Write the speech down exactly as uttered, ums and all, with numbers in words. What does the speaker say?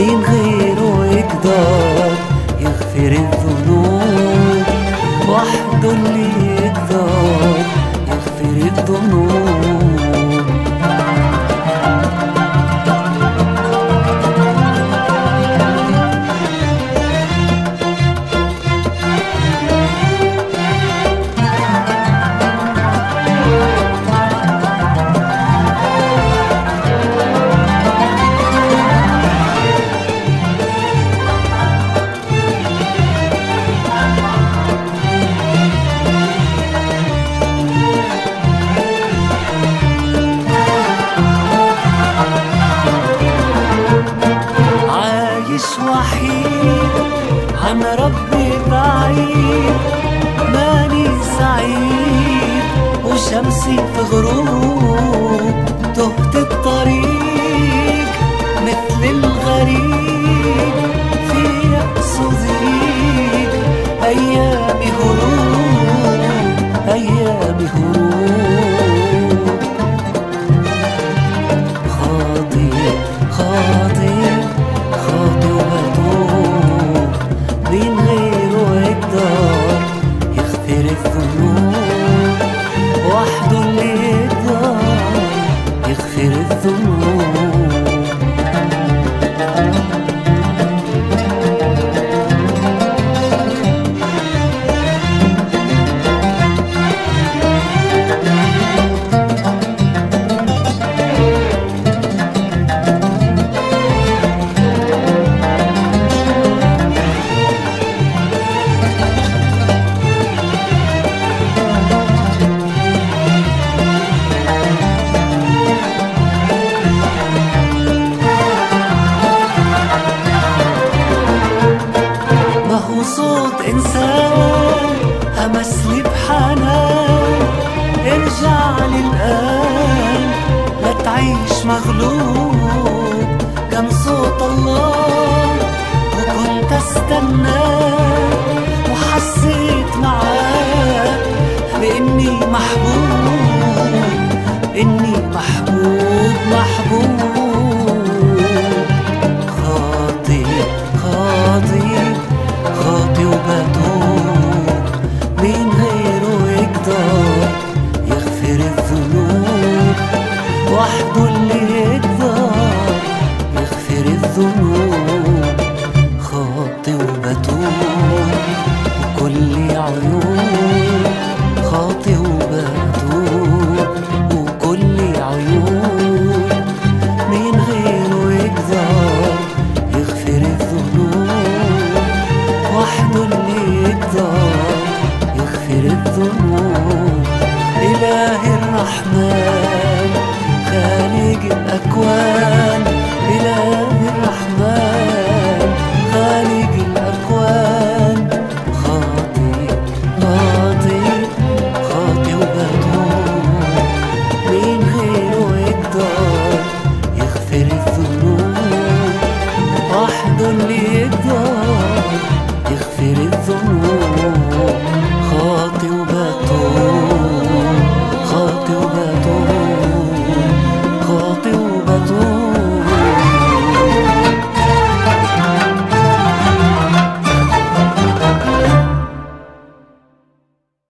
مين غيره يقدر يغفر الذنوب؟ وحده اللي يقدر يغفر الذنوب. وحيد عن ربي بعيد، ماني سعيد وشمسي في غروب، تهت الطريق مثل الغريب في يأس وضيق، أيامي هروب أيامي هروب. خاطي خاطي خاطي وبتوب، مين غيره يقدر يغفر الذنوب؟ وحده اللي يقدر يغفر الذنوب. صوت إنسان همسلي بحنان، ارجع للآن لا تعيش مغلوب. كان صوت الله وكنت استناه، وحسيت معاه بإني محبوب، إني محبوب محبوب.